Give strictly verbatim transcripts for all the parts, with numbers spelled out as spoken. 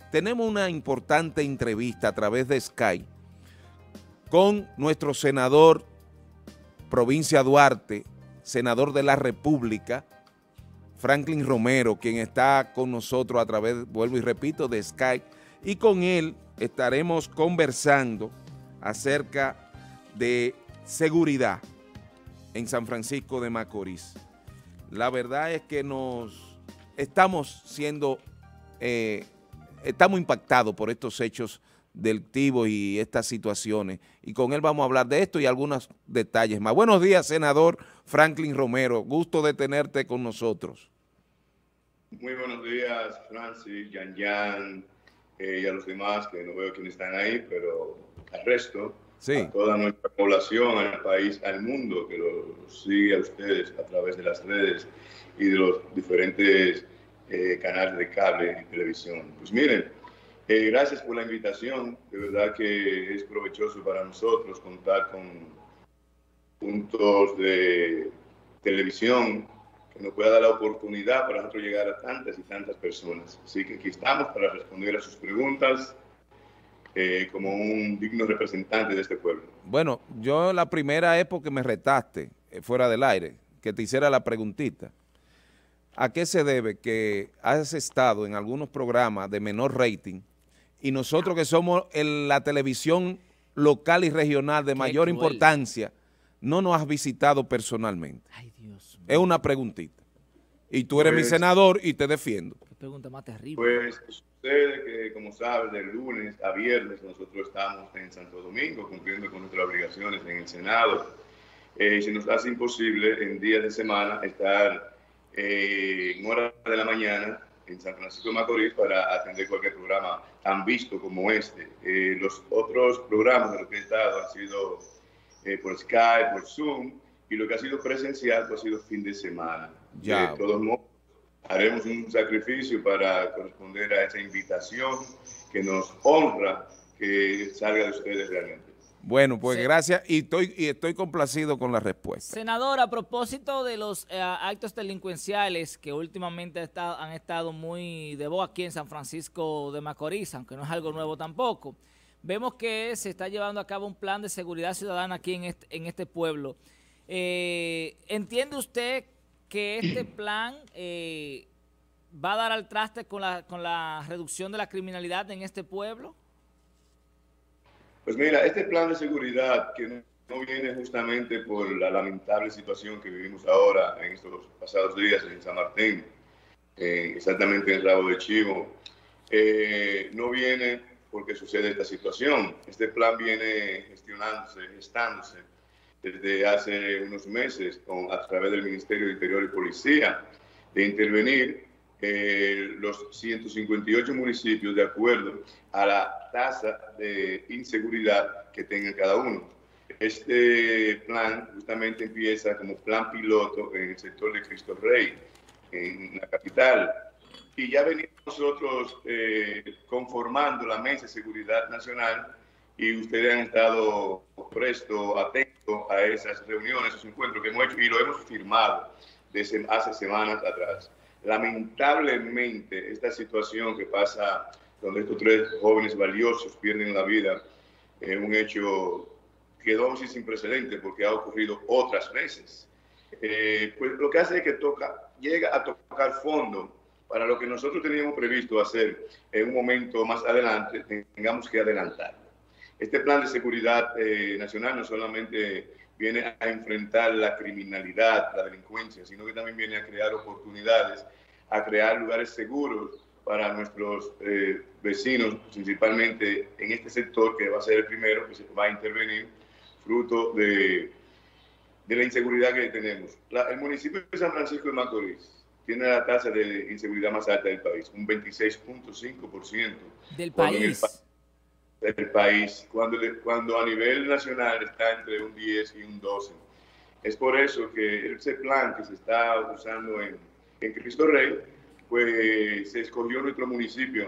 tenemos una importante entrevista a través de Skype con nuestro senador Provincia Duarte, senador de la República, Franklin Romero, quien está con nosotros a través, vuelvo y repito, de Skype, y con él estaremos conversando acerca de seguridad en San Francisco de Macorís. La verdad es que nos estamos siendo, eh, estamos impactados por estos hechos delictivos y estas situaciones, y con él vamos a hablar de esto y algunos detalles más. Buenos días, senador Franklin Romero, gusto de tenerte con nosotros. Muy buenos días, Francis, Yan Yan, eh, y a los demás, que no veo quiénes están ahí, pero al resto, sí, a toda nuestra población, al país, al mundo, que los sigue a ustedes a través de las redes y de los diferentes eh, canales de cable y televisión. Pues miren, eh, gracias por la invitación, de verdad que es provechoso para nosotros contar con puntos de televisión que nos pueda dar la oportunidad para nosotros llegar a tantas y tantas personas. Así que aquí estamos para responder a sus preguntas eh, como un digno representante de este pueblo. Bueno, yo la primera es porque me retaste eh, fuera del aire, que te hiciera la preguntita. ¿A qué se debe que has estado en algunos programas de menor rating y nosotros que somos en la televisión local y regional de mayor importancia no nos has visitado personalmente? Ay, Dios mío. Es una preguntita. Y tú eres pues, mi senador y te defiendo. Qué pregunta más terrible. Pues sucede que, como sabes, de lunes a viernes nosotros estamos en Santo Domingo cumpliendo con nuestras obligaciones en el Senado. Eh, se nos hace imposible en días de semana estar eh, en horas de la mañana en San Francisco de Macorís para atender cualquier programa tan visto como este. Eh, los otros programas de los que he estado han sido Eh, por Skype, por Zoom, y lo que ha sido presencial pues, ha sido fin de semana. Ya. De todos modos, haremos un sacrificio para corresponder a esa invitación que nos honra que salga de ustedes realmente. Bueno, pues sí. Gracias y estoy, y estoy complacido con la respuesta. Senador, a propósito de los eh, actos delincuenciales que últimamente está, han estado muy de boga aquí en San Francisco de Macorís, aunque no es algo nuevo tampoco, vemos que se está llevando a cabo un plan de seguridad ciudadana aquí en este, en este pueblo. Eh, ¿Entiende usted que este plan eh, va a dar al traste con la, con la reducción de la criminalidad en este pueblo? Pues mira, este plan de seguridad que no, no viene justamente por la lamentable situación que vivimos ahora en estos pasados días en San Martín, eh, exactamente en el Rabo de Chivo, eh, no viene porque sucede esta situación. Este plan viene gestionándose, gestándose desde hace unos meses con, a través del Ministerio de Interior y Policía, de intervenir eh, los ciento cincuenta y ocho municipios de acuerdo a la tasa de inseguridad que tengan cada uno. Este plan justamente empieza como plan piloto en el sector de Cristo Rey, en la capital, y ya venimos nosotros eh, conformando la Mesa de Seguridad Nacional y ustedes han estado presto, atentos a esas reuniones, esos encuentros que hemos hecho y lo hemos firmado desde hace semanas atrás. Lamentablemente, esta situación que pasa donde estos tres jóvenes valiosos pierden la vida es un hecho que quedó sin precedentes porque ha ocurrido otras veces. Eh, pues lo que hace es que toca, llega a tocar fondo para lo que nosotros teníamos previsto hacer en un momento más adelante, tengamos que adelantar. Este plan de seguridad eh, nacional no solamente viene a enfrentar la criminalidad, la delincuencia, sino que también viene a crear oportunidades, a crear lugares seguros para nuestros eh, vecinos, principalmente en este sector que va a ser el primero que se va a intervenir, fruto de, de la inseguridad que tenemos. La, el municipio de San Francisco de Macorís tiene la tasa de inseguridad más alta del país, un veintiséis punto cinco por ciento. ¿Del país? Del país, cuando, cuando a nivel nacional está entre un diez y un doce. Es por eso que ese plan que se está usando en, en Cristo Rey, pues se escogió nuestro municipio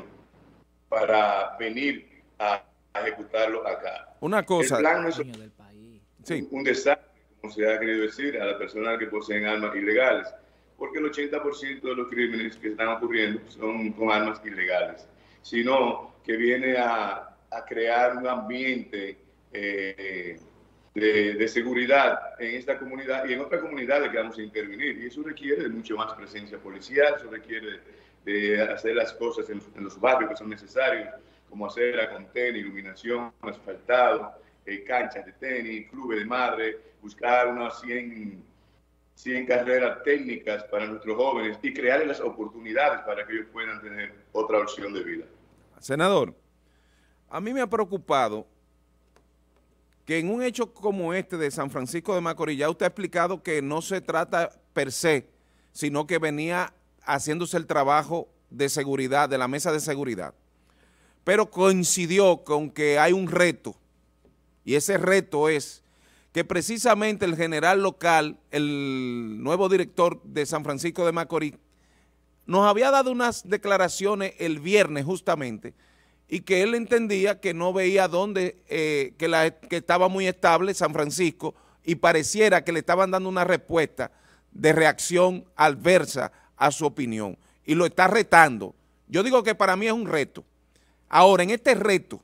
para venir a, a ejecutarlo acá. Una cosa. El plan no es del país. Sí. un, un desastre, como se ha querido decir, a las personas que poseen armas ilegales, porque el ochenta por ciento de los crímenes que están ocurriendo son con armas ilegales. sino que viene a, a crear un ambiente eh, de, de seguridad en esta comunidad y en otras comunidades que vamos a intervenir. Y eso requiere de mucho más presencia policial, eso requiere de hacer las cosas en, en los barrios que son necesarios, como acera con tenis, iluminación, asfaltado, eh, canchas de tenis, clubes de madre, buscar unas cien, cien carreras técnicas para nuestros jóvenes y crearles las oportunidades para que ellos puedan tener otra opción de vida. Senador, a mí me ha preocupado que en un hecho como este de San Francisco de Macorís, ya usted ha explicado que no se trata per se, sino que venía haciéndose el trabajo de seguridad, de la mesa de seguridad, pero coincidió con que hay un reto, y ese reto es que precisamente el general local, el nuevo director de San Francisco de Macorís, nos había dado unas declaraciones el viernes justamente, y que él entendía que no veía dónde, eh, que, la, que estaba muy estable San Francisco, y pareciera que le estaban dando una respuesta de reacción adversa a su opinión, y lo está retando. Yo digo que para mí es un reto. Ahora, en este reto,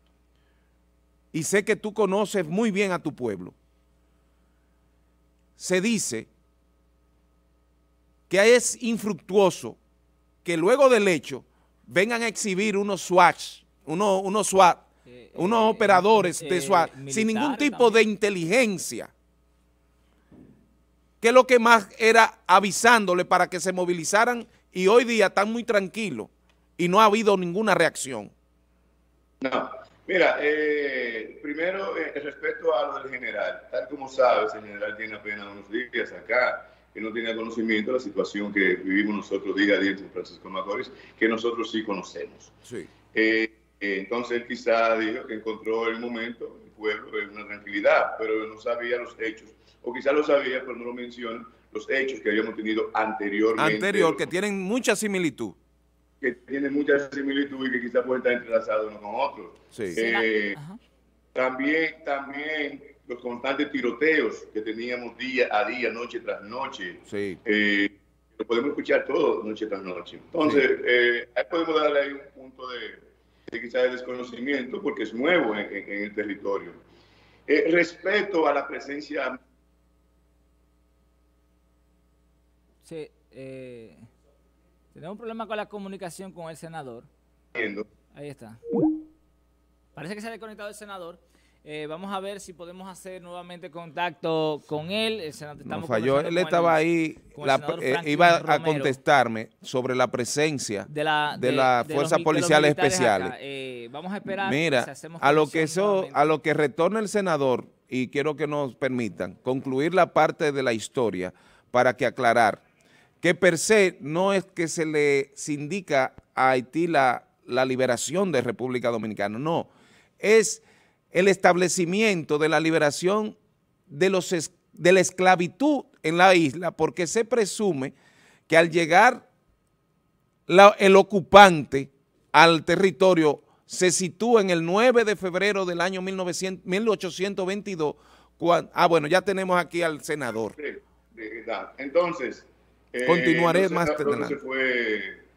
y sé que tú conoces muy bien a tu pueblo, se dice que es infructuoso que luego del hecho vengan a exhibir unos SWAT, unos, unos SWAT, eh, unos eh, operadores eh, de SWAT, eh, sin ningún tipo también de inteligencia, que lo que más era avisándole para que se movilizaran, y hoy día están muy tranquilos y no ha habido ninguna reacción. No, mira, eh, primero eh, respecto a lo del general, tal como sabes, el general tiene apenas unos días acá, que no tenía conocimiento de la situación que vivimos nosotros día a día en San Francisco de Macorís, que nosotros sí conocemos. Sí. Eh, eh, entonces él quizá dijo que encontró el momento, el pueblo, en una tranquilidad, pero no sabía los hechos, o quizá lo sabía, pero no lo menciona, los hechos que habíamos tenido anteriormente. Anterior, que tienen mucha similitud. Que tienen mucha similitud y que quizá pueden estar entrelazados unos con otros. Sí. Eh, también, también los constantes tiroteos que teníamos día a día, noche tras noche. Sí. Eh, lo podemos escuchar todo noche tras noche. Entonces, sí. eh, ahí podemos darle ahí un punto de, de quizás de desconocimiento porque es nuevo en, en, en el territorio. Eh, respecto a la presencia... Sí, eh, tenemos un problema con la comunicación con el senador. Entiendo. Ahí está. Parece que se ha desconectado el senador. Eh, vamos a ver si podemos hacer nuevamente contacto con él. El senador, no falló, él estaba el, ahí, la, eh, iba Romero, a contestarme sobre la presencia de la, de, de las de fuerzas los, policiales especiales. Eh, vamos a esperar. Mira, si hacemos a lo que eso, a lo que retorna el senador, y quiero que nos permitan concluir la parte de la historia para que aclarar que per se no es que se le se indica a Haití la, la liberación de República Dominicana, no, es el establecimiento de la liberación de, los, de la esclavitud en la isla, porque se presume que al llegar la, el ocupante al territorio se sitúa en el nueve de febrero del año mil ochocientos veintidós, cuando, ah bueno, ya tenemos aquí al senador. Entonces, eh, continuaré no más adelante. Se fue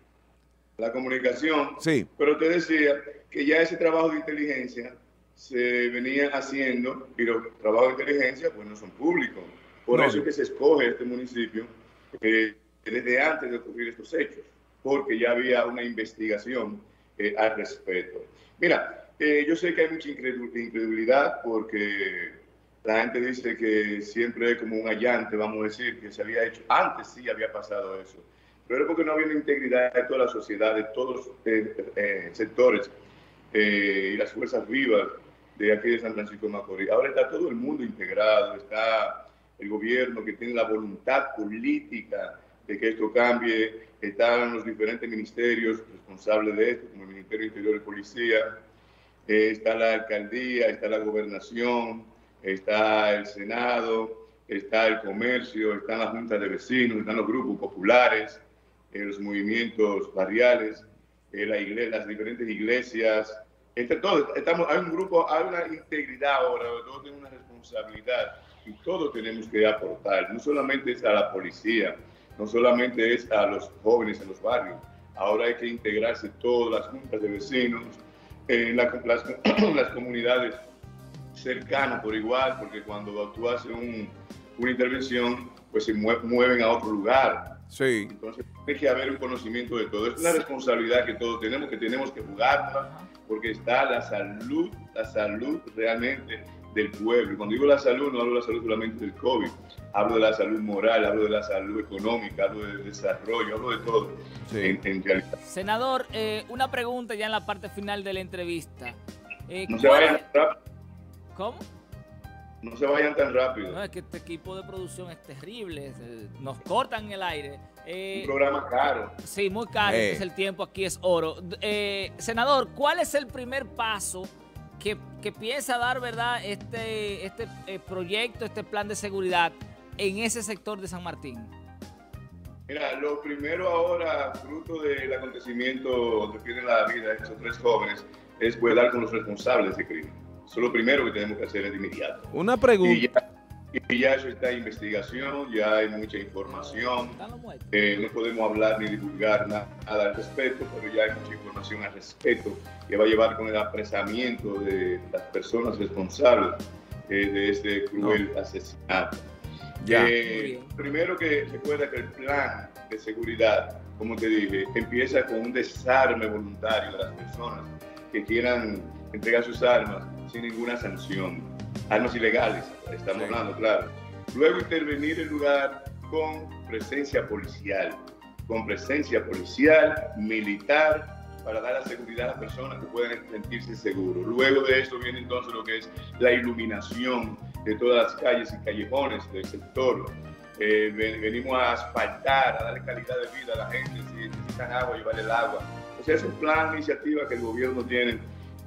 la comunicación, sí. Pero te decía que ya ese trabajo de inteligencia se venía haciendo, y los trabajos de inteligencia pues no son públicos. Por no. eso es que se escoge este municipio eh, desde antes de ocurrir estos hechos, porque ya había una investigación eh, al respecto. Mira, eh, yo sé que hay mucha incredulidad porque la gente dice que siempre es como un allante, vamos a decir, que se había hecho. Antes sí había pasado eso, pero es porque no había una integridad de toda la sociedad, de todos los eh, eh, sectores eh, y las fuerzas vivas de aquí de San Francisco de Macorís. Ahora está todo el mundo integrado, está el gobierno que tiene la voluntad política de que esto cambie, están los diferentes ministerios responsables de esto, como el Ministerio Interior y Policía, eh, está la alcaldía, está la gobernación, está el Senado, está el comercio, están las juntas de vecinos, están los grupos populares, eh, los movimientos barriales, eh, la iglesia, las diferentes iglesias, entre todos, estamos, hay un grupo, hay una integridad ahora, todos tienen una responsabilidad y todos tenemos que aportar, no solamente es a la policía, no solamente es a los jóvenes en los barrios, ahora hay que integrarse todas las juntas de vecinos, eh, la, las, las comunidades cercanas por igual, porque cuando tú haces un, una intervención, pues se mueven a otro lugar. Sí. Entonces tiene que haber un conocimiento de todo. Es una responsabilidad que todos tenemos, que tenemos que jugarla, porque está la salud, la salud realmente del pueblo. Y cuando digo la salud, no hablo de la salud solamente del COVID, hablo de la salud moral, hablo de la salud económica, hablo del desarrollo, hablo de todo. Sí. En, en realidad. Senador, eh, una pregunta ya en la parte final de la entrevista. Eh, no se vayan rápido. ¿Cómo? No se vayan tan rápido. No, es que este equipo de producción es terrible, nos cortan el aire. Eh, un programa caro. Sí, muy caro, eh. es el tiempo aquí es oro. Eh, senador, ¿cuál es el primer paso que, que piensa dar, verdad, este, este eh, proyecto, este plan de seguridad en ese sector de San Martín? Mira, lo primero ahora, fruto del acontecimiento donde pierden la vida estos tres jóvenes, es poder dar con los responsables de crimen. Eso es lo primero que tenemos que hacer de inmediato. Una pregunta. Y ya, y ya eso está en investigación, ya hay mucha información. Eh, no podemos hablar ni divulgar nada, nada al respecto, pero ya hay mucha información al respecto que va a llevar con el apresamiento de las personas responsables eh, de este cruel no. asesinato. Ya. Eh, primero que recuerda que el plan de seguridad, como te dije, empieza con un desarme voluntario de las personas que quieran entregar sus armas sin ninguna sanción, armas ilegales, estamos sí. hablando, claro. Luego intervenir el lugar con presencia policial, con presencia policial, militar, para dar la seguridad a las personas que pueden sentirse seguros. Luego de eso viene entonces lo que es la iluminación de todas las calles y callejones del sector. Eh, venimos a asfaltar, a darle calidad de vida a la gente, si necesitan agua, llevarle el agua. O sea, es un plan, iniciativa que el gobierno tiene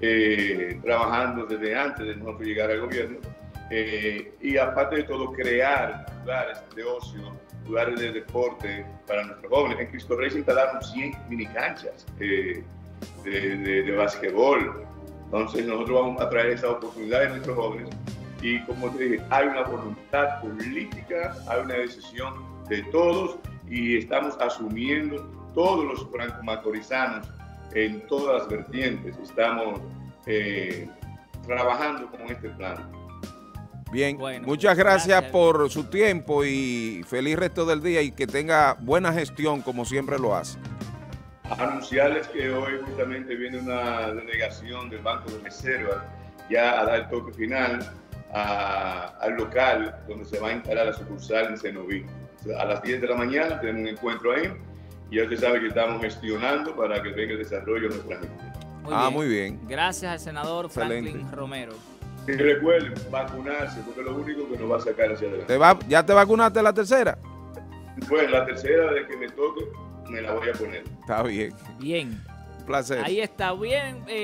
Eh, trabajando desde antes de nosotros llegar al gobierno eh, y aparte de todo crear lugares de ocio, lugares de deporte para nuestros jóvenes. En Cristo Rey se instalaron cien minicanchas eh, de, de, de basquetbol. Entonces nosotros vamos a traer esa oportunidad a nuestros jóvenes y como te dije, hay una voluntad política, hay una decisión de todos y estamos asumiendo todos los franco-macorizanos en todas las vertientes. Estamos eh, trabajando con este plan. Bien, bueno, muchas gracias, gracias por su tiempo y feliz resto del día y que tenga buena gestión como siempre lo hace. Anunciarles que hoy justamente viene una delegación del Banco de Reserva ya a dar el toque final a, al local donde se va a instalar la sucursal en Cenoví. A las diez de la mañana tenemos un encuentro ahí. Y ya usted sabe que estamos gestionando para que venga el desarrollo de nuestra gente. Muy ah, bien. muy bien. Gracias al senador Excelente. Franklin Romero. Y recuerden, vacunarse, porque es lo único que nos va a sacar hacia adelante. ¿Te va, ¿Ya te vacunaste la tercera? Bueno, la tercera de que me toque, me la voy a poner. Está bien. Bien. Un placer. Ahí está bien. Eh,